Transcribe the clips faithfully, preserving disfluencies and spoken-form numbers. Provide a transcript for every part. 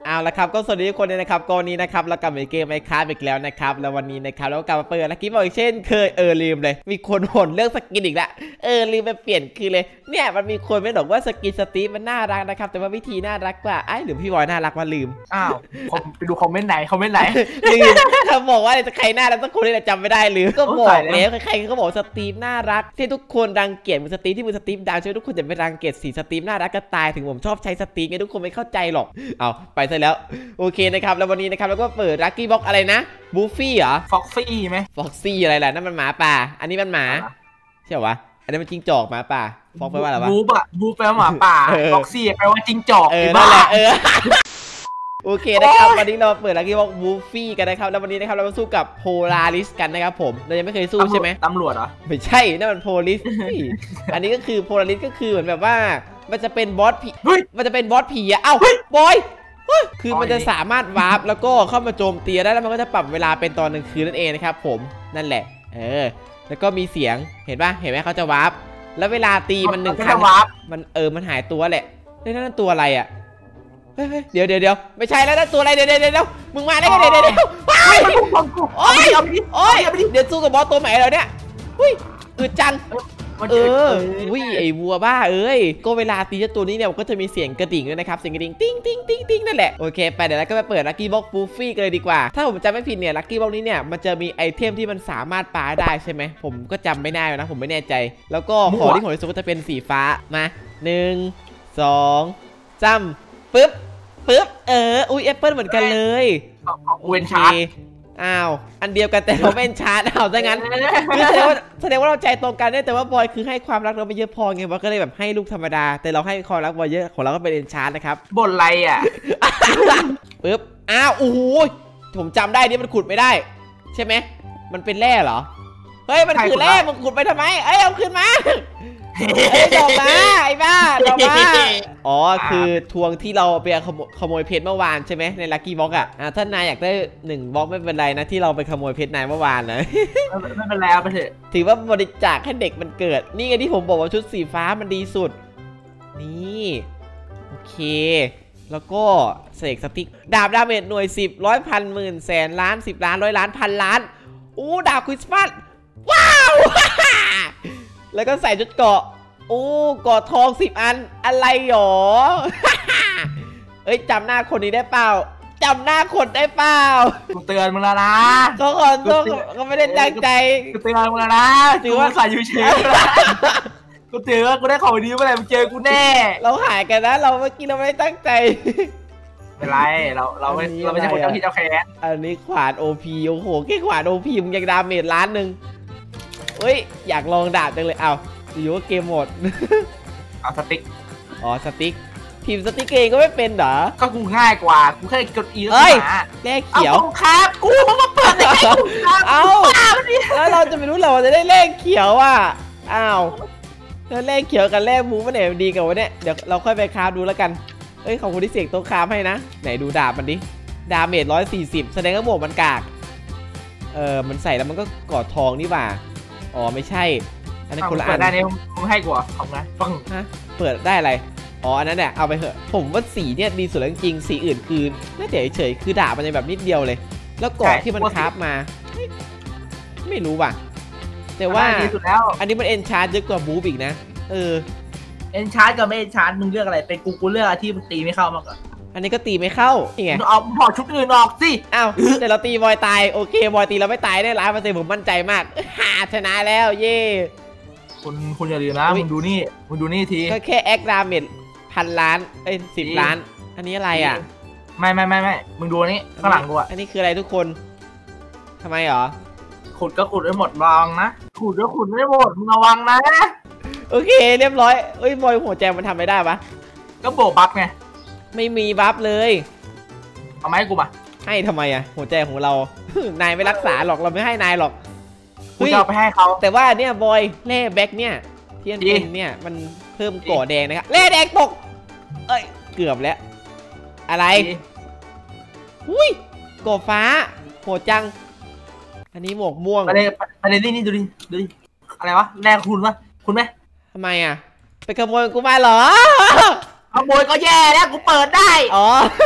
เอาละครับก็สวัสดีทุกคนเลยนะครับก่อนนี้นะครับเรากลับมาเกมไมค์คราฟอีกแล้วนะครับแล้ววันนี้นะครับเราก็กลับมาเปิดลักกี้บอกอีกเช่นเคยเออลืมเลยมีคนบ่นเรื่องสกินอีกละเออลืมไปเปลี่ยนคือเลยเนี่ยมันมีคนไม่บอกว่าสกินสตีฟมันน่ารักนะครับแต่ว่าวิธีน่ารักกว่าไอ้หรือพี่บอยน่ารักมาลืมอ้าวไปดูคอมเมนต์ไหนคอมเมนต์ไหนลืมเขาบอกว่าจะใครน่ารักสักคนนี่แหละจำไม่ได้หรือก็บอกแล้วใครๆก็บอกสตีฟน่ารักที่ทุกคนรังเกียจมือสตีฟที่มือสตีฟดังใช่ไหมทุกคนจะไปรังเกียจสีสตีฟน่ารักก็ตายถึงผมชอบใช้สตีฟไงทุกคนไม่เข้าใจหรอกเอาไปซะแล้วโอเคนะครับแล้ววันนี้นะครับเราก็เปิดลัคกี้บ็อกอะไรนะบูฟี่เหรอฟ็อกซี่ไหมฟ็อกซี่อะไรล่ะนั่นมันหมาป่าอันนี้มันหมาใช่เหรอวะอันนี้มันจิ้งจอกหมาป่าฟ็อกแปลว่าอะไรวะบูบอะบูแปลว่าหมาป่าฟ็อกซี่แปลว่าจิ้งจอกเออนั่นแหละเออโอเคนะครับวันนี้เราเปิดลัคกี้บ็อกบูฟี่กันนะครับแล้ววันนี้นะครับเรามาสู้กับโพลาริสกันนะครับผมเรายังไม่เคยสู้ใช่ไหมตำรวจเหรอไม่ใช่นั่นมันโพลิสอันนี้ก็คือโพลาริสก็คือเหมือนแบบว่ามันจะเป็นบอสผีมันจะเป็นบอสผีอะเอ้าบอยคือมันจะสามารถวาร์ปแล้วก็เข้ามาโจมตีได้แล้วมันก็จะปรับเวลาเป็นตอนกลางคืนนั่นเองนะครับผมนั่นแหละเออแล้วก็มีเสียงเห็นป่ะเห็นไหมเขาจะวาร์ปแล้วเวลาตีมันหนึ่งครั้งมันเออมันหายตัวแหละเฮ้ยนั่นตัวอะไรอ่ะเฮ้ยเดี๋ยวเดี๋ยวเดี๋ยวไม่ใช่แล้วนั่นตัวอะไรเดี๋ยวเดี๋ยวเดี๋ยวมึงมาได้ไงเดี๋ยวเดี๋ยวเดี๋ยวโอ้ยโอ้ยเดี๋ยวสู้กับบอสตัวใหม่แล้วเนี่ยหุ้ยอึดจังเออวิไอ้วัวบ้าเอ้ยก็เวลาตีเจ้าตัวนี้เนี่ยก็จะมีเสียงกระดิ่งด้วยนะครับเสียงกระดิ่งติ้งติ้งติ้งติ้งนั่นแหละโอเคไปเดี๋ยวเราก็ไปเปิดลัคกี้บ็อกบูฟี่กันเลยดีกว่าถ้าผมจำไม่ผิดเนี่ยลัคกี้บ็อกนี้เนี่ยมันจะมีไอเทมที่มันสามารถปาได้ใช่ไหมผมก็จำไม่ได้นะผมไม่แน่ใจแล้วก็ของที่ผมรู้สึกว่าจะเป็นสีฟ้ามาหนึ่งสองสามปึ๊บปึ๊บเอออุ้ยแอปเปิลเหมือนกันเลยเวนชาร์ดอ้าวอันเดียวกันแต่เราเป็นชาร์จอ้าวซะงั้นคือแสดงว่าแสดงว่าเราใจตรงกันได้แต่ว่าบอยคือให้ความรักเราไม่เยอะพอไงบอยก็เลยแบบให้ลูกธรรมดาแต่เราให้ความรักบอยเยอะของเราก็เป็นเอนชาร์จนะครับบ่นไรอ่ะปึ๊บอ้าวโอ้โหผมจำได้นี่มันขุดไม่ได้ใช่ไหมมันเป็นแร่เหรอเฮ้ยมันคือแร่มันขุดไปทำไมเอ้ยเอาขึ้นมาดอกมาไอ้บ้าดอกมาอ๋อคือทวงที่เราไปขโมยเพชรเมื่อวานใช่ไหมในลัคกี้บ็อกอ่ะถ้านายอยากได้หนึ่งบ็อกไม่เป็นไรนะที่เราไปขโมยเพชรนายเมื่อวานนะไม่เป็นแล้วไปเถอะถือว่าบริจาคให้เด็กมันเกิดนี่ไงที่ผมบอกว่าชุดสีฟ้ามันดีสุดนี่โอเคแล้วก็เสกสติ๊กดาบดาเมจหน่วยสิบร้อยพันหมื่นแสนล้านสิบล้านร้อยล้านพันล้านอู้ดาบคริสต์มาสว้าวแล้วก็ใส่ชุดเกาะโอ้เกาะทองสิบอันอะไรหรอเอ้ยจำหน้าคนนี้ได้เปล่าจำหน้าคนได้เปล่ากูเตือนมึงแล้วนะก็ขอโทษก็ไม่ได้ตั้งใจกูเตือนมึงแล้วนะถือว่าใส่ยูเชฟกูเตือนว่ากูได้ของดีเมื่อไหร่มึงเจอกูแน่เราหายกันนะเราเมื่อกี้เราไม่ได้ตั้งใจเป็นไรเราเราไม่เราไม่ใช่คนเจ้าที่เจ้าแค้นอันนี้ขวานโอพีโอ้โหแค่ขวานโอพีมึงยังดาเมจล้านหนึ่งเฮ้ยอยากลองดาบจังเลยเอาอยู่ว่าเกมหมดเอาสติ๊กอ๋อสติ๊กทีมสติ๊กเองก็ไม่เป็นเหรอก็กูง่ายกว่ากูแค่กดอีเอ้ยแร่เขียวครับกูมาเปิดได้ไงเอาแล้วเราจะไม่รู้เราจะได้แร่เขียวอ่ะอ้าวแล้วแร่เขียวกับแร่มูมันไหนดีกันวะเนี่ยเดี๋ยวเราค่อยไปคราฟดูแล้วกันเอ้ยของคุณที่เสกโต๊ะคราฟให้นะไหนดูดาบมันดิดาเมจร้อยสี่สิบแสดงว่าหมวกมันกากเออมันใส่แล้วมันก็กอดทองนี่บ่าอ๋อไม่ใช่อันนั้นคนละอันได้เนี่ยมึงให้กว่าของนะฟังฮะเปิดได้อะไรอ๋ออันนั้นเนี่ยเอาไปเถอะผมว่าสีเนี่ยดีสุดแล้วจริงสีอื่นคือน่าจะเฉยๆคือดาบมันจะแบบนิดเดียวเลยแล้วกอดที่มันคราฟมาไม่รู้ว่ะแต่ว่าอันนี้มันเอนชาร์จเยอะกว่าบู๊อีกนะเออเอนชาร์จกับไม่เอนชาร์จมึงเลือกอะไรเป็นกูกูเลือกที่มึงตีไม่เข้ามากกว่าอันนี้ก็ตีไม่เข้าไงเอาถอดชุดอื่นออกสิอ้าวแต่เราตีบอยตายโอเคบอยตีเราไม่ตายได้ร้อยเปอร์เซ็นต์ผมมั่นใจมากฮ่าชนะแล้วเย่คุณคุณอย่าลืมนะมึงดูนี่มึงดูนี่ทีก็แค่แอคดาเมจพันล้านเอ้ยสิบล้านอันนี้อะไรอ่ะไม่ไม่ไม่ไม่มึงดูนี่ข้างหลังกูอ่ะอันนี้คืออะไรทุกคนทำไมหรอขุดก็ขุดได้หมดระวังนะขุดก็ขุดไม่หมดมึงระวังนะโอเคเรียบร้อยเอ้ยบอยหัวใจมันทำไม่ได้ปะก็โบบัฟไงไม่มีบัฟเลยเอาไหมกูมาให้ทำไมอ่ะหัวใจของเรานายไม่รักษาหรอกเราไม่ให้นายหรอกกูจะเอาไปให้เขาแต่ว่าเนี่ยบอยแร่แบ็กเนี่ยเทียนเอ็นเนี่ยมันเพิ่มก่อแดงนะครับแร่แดงตกเอ้ยเกือบแล้วอะไรอุ้ยก่อฟ้าโหจังอันนี้หมวกม่วงประเด็นประเด็นนี่ดูดิดูดิอะไรวะแรงคุณวะคุณไหมทำไมอ่ะไปขโมยกูมาเหรอขโมยก็แย่แล้วกูเปิดได้อ๋อ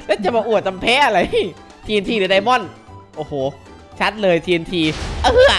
แล้วจะมาอวดจำแพ้อะไร ที เอ็น ที หรือไดมอนด์โอ้โหชัดเลย ที เอ็น ที เออ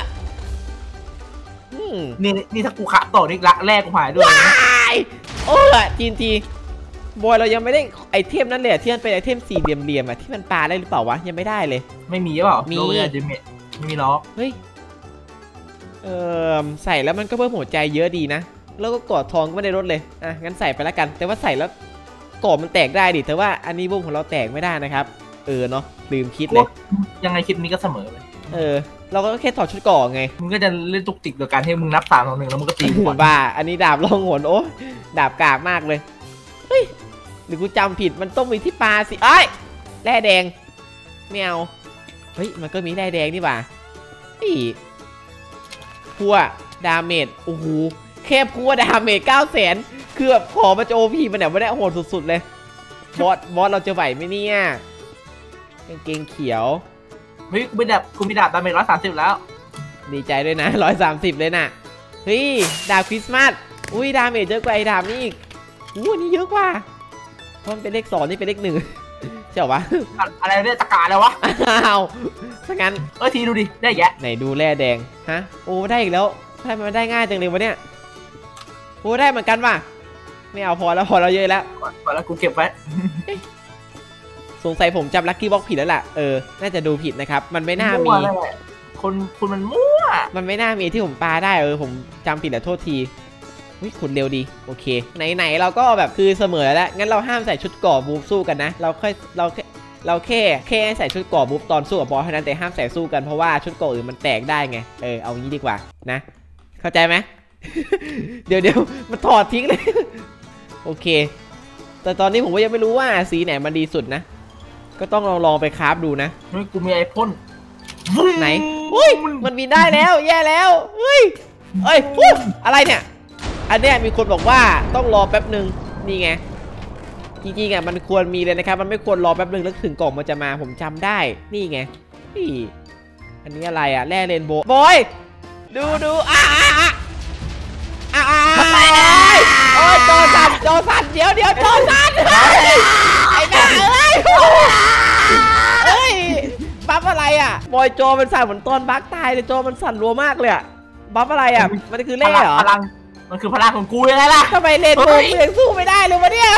นี่นี่ถ้ากูขาต่อนี่ละแรกกูหายด้วยโอ้ย ที เอ็น ทีบอยเรายังไม่ได้ไอเทมนั่นเลยที่มันเป็นไอเทมสี่เหลี่ยมๆอ่ะที่มันปาได้หรือเปล่าวะยังไม่ได้เลยไม่มีหรือเปล่ามีจิมมี่ไม่มีล็อกเฮ้ยเออใส่แล้วมันก็เพิ่มหัวใจเยอะดีนะแล้วก็กอดทองก็ไม่ได้ลดเลยอ่ะงั้นใส่ไปแล้วกันแต่ว่าใส่แล้วกอดมันแตกได้ดิแต่ว่าอันนี้วงของเราแตกไม่ได้นะครับเออเนาะลืมคิดเลยยังไงคลิปนี้ก็เสมอเลยเออเราก็แค่ถอดชุดก่อไงมึงก็จะเล่นตุกติกโดยการให้มึงนับสามสองหนึ่งแล้วมึงก็ตีหัวบ้าอันนี้ดาบล่องหนโอ้ดาบกากมากเลยเฮ้ยหรือกูจำผิดมันต้องมีที่ปลาสิไอ้แร่แดงไม่เอาเฮ้ยมันก็มีแร่แดงนี่ป่ะนี่พัวดาเมจโอ้โหแค่พัวดาเมจเก้าแสนคือแบบขอมาโจพีมันเนี่ยไม่ได้โหดสุดๆเลยบอสบอสเราจะไหวไหมเนี่ยกางเกงเขียวเฮ้ยกูมีดาบกูมีดาบดาเมจร้อยสามสิบแล้วดีใจด้วยนะร้อยสามสิบเลยน่ะเฮ้ยดาบคริสต์มาสอุ้ยดาเมจเยอะกว่าไอ้ดาบนี่อีกอู้นี่เยอะกว่าเพราะมันเป็นเลขสองนี่เป็นเลขหนึ่งใช่ปะอะไรเนี่ยตะการเลยวะอ้าวถ้างั้นเออทีดูดิได้แยะไหนดูแร่แดงฮะโอ้ได้อีกแล้วทำไมมันได้ง่ายจังเลยวะเนี่ยโอ้ได้เหมือนกันว่ะไม่เอาพอแล้วพอเราเยอะแล้วพอแล้วกูเก็บไว้สงสัยผมจำลัคกี้บ็อกผิดแล้วล่ะเออน่าจะดูผิดนะครับมันไม่น่ามีคนคุณมันมั่วมันไม่น่ามีที่ผมปาได้เออผมจำผิดแล้วโทษทีวิขุดเร็วดีโอเคไหนๆเราก็แบบคือเสมอแล้วงั้นเราห้ามใส่ชุดก่อบูฟสู้กันนะเราค่อยเราแค่เราแค่แค่ใส่ชุดก่อบูฟตอนสู้กับบอสเท่านั้นแต่ห้ามใส่สู้กันเพราะว่าชุดก่ออื่นมันแตกได้ไงเออเอางี้ดีกว่านะเข้าใจไหม เดี๋ยวเดี๋ยวมันถอดทิ้งเลยโอเคแต่ตอนนี้ผมก็ยังไม่รู้ว่าสีไหนมันดีสุดนะก็ต้องลองลองไปคราฟดูนะเฮ้ยกูมีไอพ่นไหนอุ้ยมันมีได้แล้วแย่แล้วเฮ้ยเอ้ยอะไรเนี่ยอันเนี้ยมีคนบอกว่าต้องรอแป๊บหนึ่งนี่ไงจริงๆอ่ะมันควรมีเลยนะครับมันไม่ควรรอแป๊บหนึ่งแล้วถึงกล่องมันจะมาผมจำได้นี่ไงนี่อันนี้อะไรอ่ะแร่เรนโบว์บอยดูดูอ่าอ่าอ่าอ่าโอ้ยโจสันโจสันเดี๋ยวเดี๋ยวโจสันไอ้บ้าเอ้ยเอ้ยบัฟอะไรอ่ะบอยโจมันสั่นเหมือนตอนบักตายเลยโจมันสั่นรัวมากเลยอ่ะบัฟอะไรอ่ะมันคือเล่เหรอมันคือพลังของกูยังไงล่ะทำไมเลนโบว์ยังสู้ไม่ได้เลยวะเนี่ย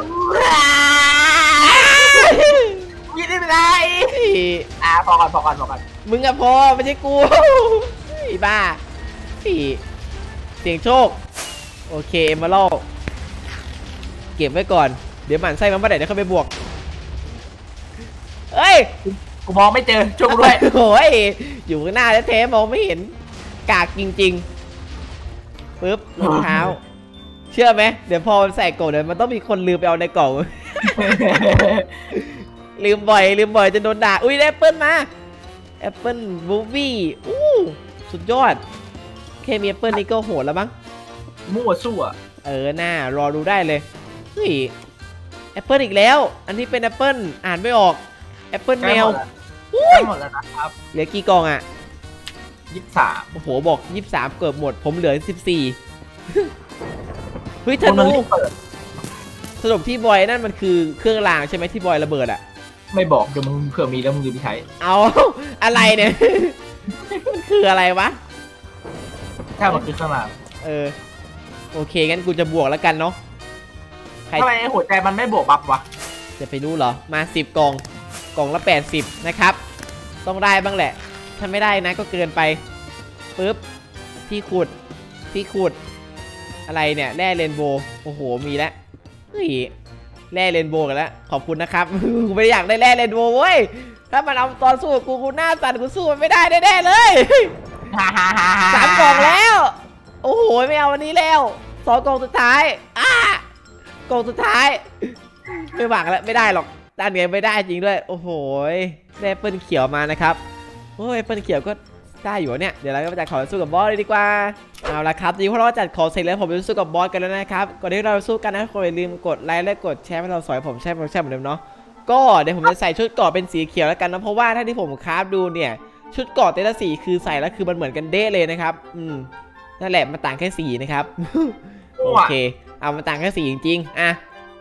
ยิงได้ไม่ได้อ่าพอก่อนพอก่อนพอก่อนมึงอะพอไม่ใช่กูไอ้บ้าเสียงโชคโอเคเอมาโลเก็บไว้ก่อนเดี๋ยวหมันไส้มันไม่ได้เดี๋ยวเขาไปบวกเอ้ยกูมองไม่เจอช่วงด้วยโอ้ยอยู่ข้างหน้าแท้ๆมองไม่เห็นกากจริงๆปึ๊บรองเท้าเชื่อไหมเดี๋ยวพอมันใส่กล่องเดี๋ยวมันต้องมีคนลืมไปเอาในกล่องลืมบ่อยลืมบ่อยจะโดนด่าอุ้ยแอปเปิลมาแอปเปิลบูบี้อู้สุดยอดแค่มีแอปเปิลนี่ก็โหดแล้วมั้งมั่วสู้อ่ะเออหน้ารอดูได้เลยเฮ้ยแอปเปิลอีกแล้วอันนี้เป็นแอปเปิลอ่านไม่ออกแอปเปิลแมวหมดแล้วนะครับเหลือกี่กล่องอ่ะยี่สิบสามโอ้โหบอกยี่สิบสามเกือบหมดผมเหลือสิบสี่เฮ้ยธนูสรุปที่บอยนั่นมันคือเครื่องรางใช่ไหมที่บอยระเบิดอ่ะไม่บอกเดี๋ยวมึงเผื่อมีแล้วมึงลืมไปใช้เอาอะไรเนี่ยคืออะไรวะถ้ามันคือเครื่องรางเออโอเคงั้นกูจะบวกแล้วกันเนาะทำไมหัวใจมันไม่บวกบัฟวะจะไปรู้เหรอมาสิบกล่องกล่องละแปดสิบนะครับต้องได้บ้างแหละถ้าไม่ได้นะก็เกินไปปึ๊บที่ขุดที่ขุดอะไรเนี่ยแร่เรนโบว์โอ้โหมีแล้วเฮ้ยแร่เรนโบว์กันแล้วขอบคุณนะครับกูไม่อยากได้แร่เรนโบว์เว้ยถ้ามันเอาตอนสู้กูกูหน้าสั่นกูสู้มันไม่ได้แน่ๆเลยสามกล่องแล้วโอ้โหไม่เอาวันนี้แล้วสองกล่องสุดท้ายอ่ากล่องสุดท้ายไม่หวังแล้วไม่ได้หรอกด้านเนี้ยไม่ได้จริงด้วยโอ้โหแร่เปิ้ลเขียวมานะครับโอ้ยเปิ้ลเขียวก็ได้อยู่เนี่ยเดี๋ยวเราก็จัดขอสู้กับบอสเลยดีกว่าเอาละครับทีพวกเราจัดขอเสร็จแล้วผมจะสู้กับบอสกันแล้วนะครับก่อนที่เราสู้กันนะคนอย่าลืมกดไลค์และกดแชร์ให้เราสอยผมแชร์ผมแชร์เหมือนเดิมเนาะก็เดี๋ยวผมจะใส่ชุดเกราะเป็นสีเขียวแล้วกันนะเพราะว่าถ้าที่ผมคราฟดูเนี่ยชุดเกราะแต่ละสีคือใส่แล้วคือมันเหมือนกันเด้เลยนะครับอืมนั่นแหละมันต่างแค่สีนะครับโอเคเอามันต่างแค่สีจริงๆอ่ะ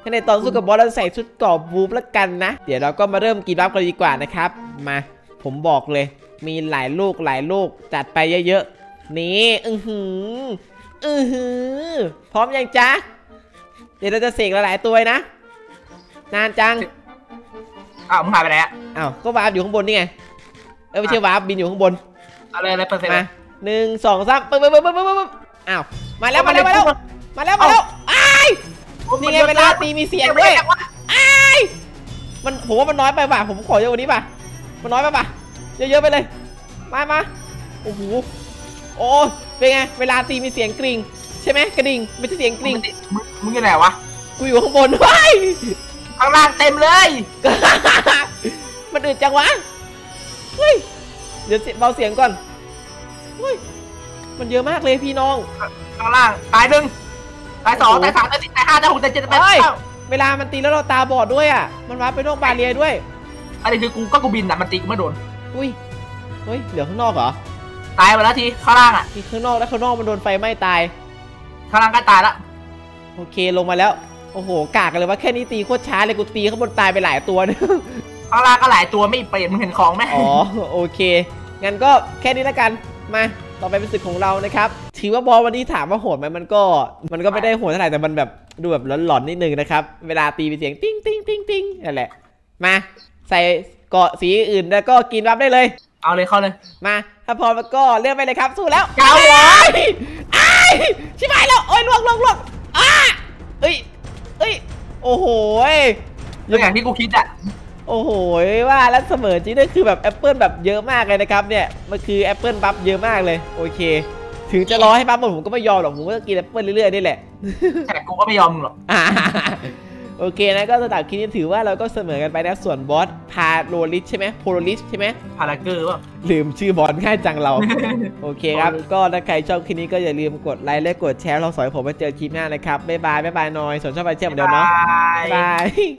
ถ้าในตอนสู้กับบอสเราใส่ชุดเกราะบูฟแล้วกันนะเดี๋ยวเราก็มาเริ่มกินบัฟกันดีกว่านะครับมาผมบอกเลยมีหลายลูกหลายลูกจัดไปเยอะๆนี่อือหืออือหือพร้อมยังจ๊ะเดี๋ยวเราจะเสกหลายๆตัวนะนานจังอ้าวมึงหายไปไหนอ่ะอ้าวก็วาร์ปอยู่ข้างบนนี่ไงเออไม่ใช่วาร์ปบินอยู่ข้างบนอะไรอะไรเปอร์เซ็นต์มาหนึ่งสองสามปึ๊บปึ๊บปึ๊บปึ๊บปึ๊บอ้าวมาแล้วมาแล้วมาแล้วมาแล้วมาแล้วไอ้นี่ไงเวลาตีมีเสียงด้วยไอ้มันผมว่ามันน้อยไปป่ะผมขอเยอะกว่านี้ป่ะมันน้อยไปป่ะเยอะๆไปเลยมามาโอ้โหโอ้เป็นไงเวลาตีมีเสียงกริ่งใช่ไหมกระดิ่งไม่ใช่เสียงกริ่งมึงอยู่ไหนวะกูอยู่ข้างบนเฮ้ยข้างล่างเต็มเลยมันอึดจังวะเฮ้ยเดี๋ยวเบาเสียงก่อนเฮ้ยมันเยอะมากเลยพี่น้องข้างล่างตายหนึ่งตายสองตายสามตายสี่ตายห้าตายหกตายเจ็ดตายแปดเวลามันตีแล้วเราตาบอดด้วยอ่ะมันวาร์ปไปนอกบาเรียด้วยอะไรคือกูก็กูบินแต่มันตีกูไม่โดนอุ้ยเฮ้ยเหลือข้างนอกเหรอตายไปแล้วทีข้างล่างอ่ะทีข้างนอกแล้วข้างนอกมันโดนไฟไหม้ตายข้างล่างก็ตายแล้วโอเคลงมาแล้วโอ้โหกากกันเลยว่าแค่นี้ตีโคตรช้าเลยกูตีข้างบนตายไปหลายตัวเนี่ยข้างล่างก็หลายตัวไม่เปลี่ยนมึงเห็นของไหมอ๋อโอเคงั้นก็แค่นี้แล้วกันมาต่อไปเป็นศึกของเรานะครับถือว่าบอลวันนี้ถามว่าโหดไหมมันก็มันก็ไม่ได้โหดเท่าไหร่แต่มันแบบดูแบบหลอนๆนิดนึงนะครับเวลาตีเป็นเสียงติ้งติ้งติ้งติ้งนั่นแหละมาใส่เกาะสีอื่นแล้วก็กินรับได้เลยเอาเลยเข้าเลยมาถ้าพร้อมแล้วก็เลือกไปเลยครับสู้แล้วเก้าร้อยไอ้ชิบหายแล้วโอ้ยล่วงล่วงล่วงอ้าเอ้ยเอ้ยโอ้โหอย่างที่กูคิดอ่ะโอ้โหว่าแล้วเสมอจริงด้วยคือแบบแอปเปิลแบบเยอะมากเลยนะครับเนี่ยมันคือแอปเปิลบัฟเยอะมากเลยโอเคถึงจะรอให้บัฟหมดผมก็ไม่ยอมหรอกผมก็กินแอปเปิลเรื่อยๆนี่แหละแต่กูก็ไม่ยอมมึงหรอกโอเคนะก็สำหรับคลิปนี้ถือว่าเราก็เสมอกันไปนะส่วนบอสพาโลลิสใช่ไหมโพโลลิสใช่ไหมพาราเกอร์ป่ะลืมชื่อบอสง่ายจังเราโอเคครับก็ถ้าใครชอบคลิปนี้ก็อย่าลืมกดไลค์และกดแชร์เราสอยผมไปเจอคลิปหน้านะครับบ๊ายบายบ๊ายบายหน่อยส่วนชอบไปเชื่อมเดี๋ยวเนาะบ๊ายบาย